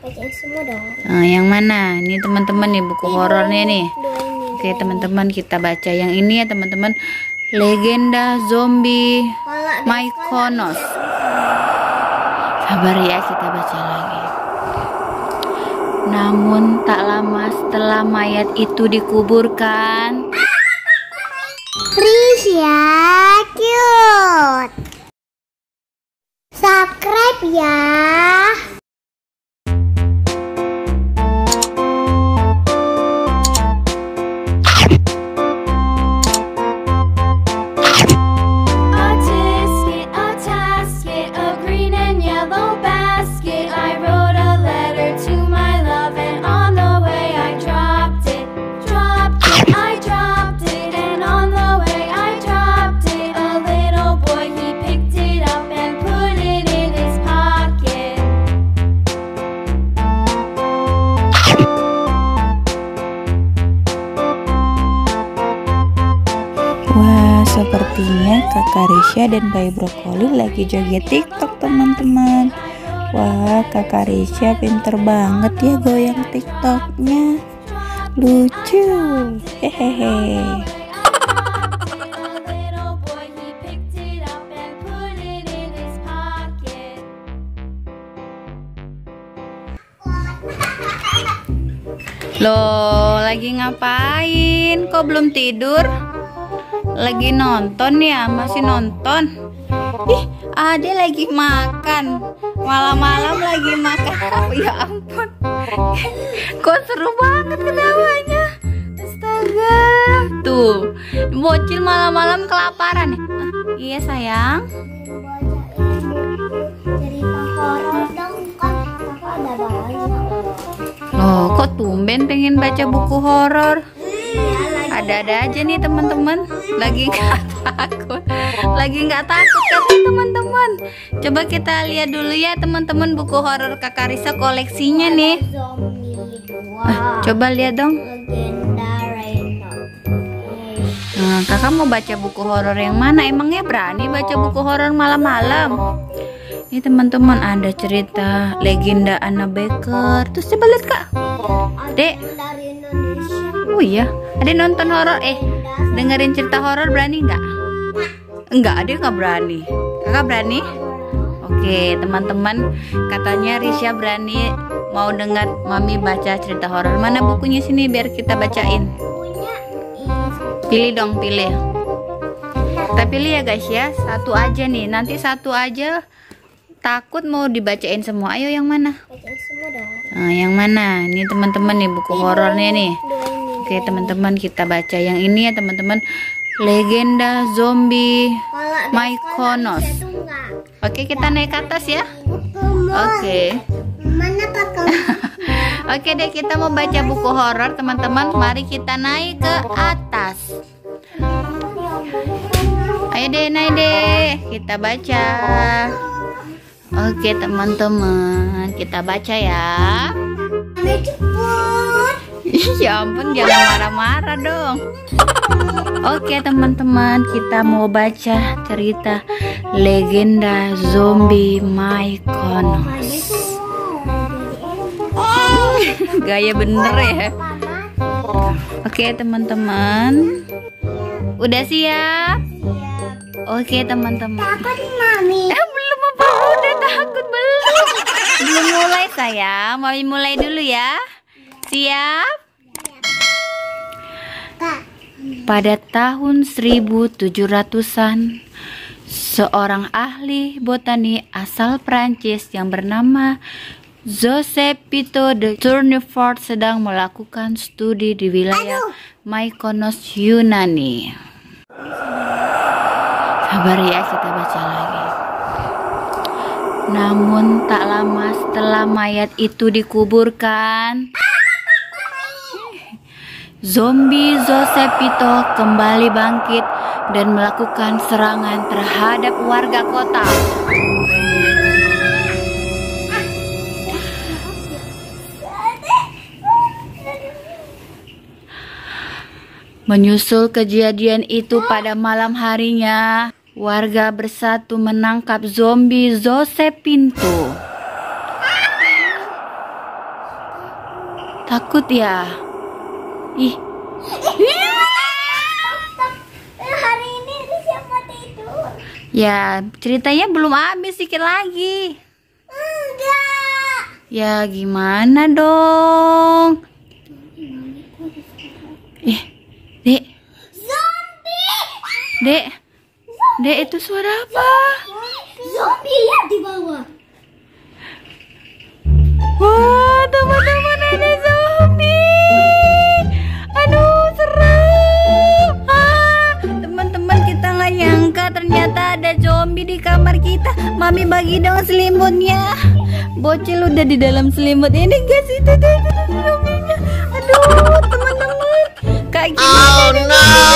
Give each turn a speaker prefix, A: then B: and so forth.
A: Bacain semua dong.
B: Nah, yang mana? Ini teman-teman nih buku horornya nih. Oke teman-teman, kita baca yang ini ya teman-teman. Legenda Zombie Mykonos. Sabar ya, kita baca lagi. Namun tak lama setelah mayat itu dikuburkan,
A: Risya cute. Subscribe ya.
C: Sepertinya Kakak Risya dan Bayi Brokoli lagi joget TikTok teman-teman. Wah, Kakak Risya pinter banget ya goyang TikToknya. Lucu. Hehehe.
B: loh lagi ngapain? Kok belum tidur? Lagi nonton ya? Masih nonton? Ih, Ade lagi makan. Malam-malam lagi makan. Oh, ya ampun. Kok seru banget ketawanya. Astaga. Tuh, bocil malam-malam kelaparan ya? Iya sayang.
A: Cerita horor dong, kan Kakak ada banyak.
B: Loh, kok tumben pengen baca buku horor? Ada-ada aja nih teman-teman. Lagi nggak takut. Lagi nggak takut kan teman-teman. Coba kita lihat dulu ya teman-teman buku horor Kakak Risa koleksinya nih.
A: Zombie 2.
B: Coba lihat dong.
A: Legenda Reno.
B: Nah, kakak mau baca buku horor yang mana? Emangnya berani baca buku horor malam-malam? Ini teman-teman ada cerita legenda Anna Baker. Terus coba lihat kak. Dek.
A: Dari Indonesia.
B: Oh iya, ada nonton horor dengerin cerita horor berani nggak? Enggak, ada nggak berani. Kakak berani? Oke, teman-teman, katanya Risya berani mau dengar mami baca cerita horor. Mana bukunya sini biar kita bacain. Pilih dong, pilih. Kita pilih ya guys ya, satu aja nih. Nanti satu aja takut mau dibacain semua. Ayo yang mana?
A: Bacain semua dong.
B: Nah, yang mana? Ini teman-teman nih buku horornya nih. Oke teman-teman, kita baca yang ini ya teman-teman. Legenda Zombie Mykonos. Oke, kita naik ke atas ya. Oke.
A: Mana kakak?
B: Oke deh, kita mau baca buku horor teman-teman. Mari kita naik ke atas. Ayo deh, naik deh. Kita baca. Oke teman-teman, kita baca ya. Ya ampun, jangan marah-marah dong. Oke teman-teman, kita mau baca cerita legenda zombie Mykonos. Gaya bener ya. Oke teman-teman, udah siap? Oke teman-teman.
A: Takut mami.
B: Belum apa? Udah takut belum? Belum mulai sayang, mau mulai dulu ya. Siap? Pada tahun 1700-an, seorang ahli botani asal Prancis yang bernama Joseph Pitot de Tournefort sedang melakukan studi di wilayah Mykonos, Yunani. Sabar ya, kita baca lagi. Namun tak lama setelah mayat itu dikuburkan, zombie Joseph Pitot kembali bangkit dan melakukan serangan terhadap warga kota. Menyusul kejadian itu pada malam harinya, warga bersatu menangkap zombie Joseph Pinto. Takut ya? Ih.
A: Hari ini Risha mau tidur.
B: Ya, ceritanya belum habis, dikit lagi.
A: Enggak.
B: Ya, gimana dong? Dek.
A: Zombie.
B: Dek, itu suara apa?
A: Zombie, lihat di bawah.
B: Wah, teman-teman, ada zombie. Aduh, serem. Teman-teman, kita nggak nyangka ternyata ada zombie di kamar kita. Mami bagi dong selimutnya. Bocil udah di dalam selimut ini, guys. Itu zombinya. Aduh, teman-teman. Kayak gimana?